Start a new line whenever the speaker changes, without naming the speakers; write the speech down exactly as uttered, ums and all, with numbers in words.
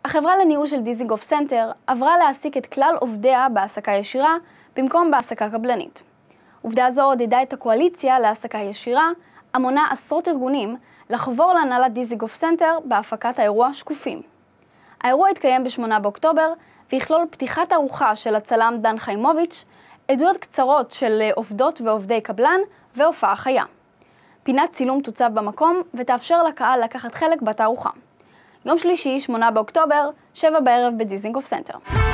החברה לניהול של דיזינגוף סנטר עברה להעסיק את כלל עובדיה בהעסקה ישירה במקום בהעסקה קבלנית. עובדה זו עודדה את הקואליציה להעסקה ישירה, המונה עשרות ארגונים לחבור להנהלת דיזינגוף סנטר בהפקת האירוע שקופים. האירוע התקיים בשמונה באוקטובר ויכלול פתיחת תערוכה של הצלם דן חיימוביץ', עדויות קצרות של עובדות ועובדי קבלן והופעה חיה. פינת צילום תוצב במקום ותאפשר לקהל לקחת חלק בתערוכה. יום שלישי, שמונה באוקטובר, שבע בערב בדיזינגוף סנטר.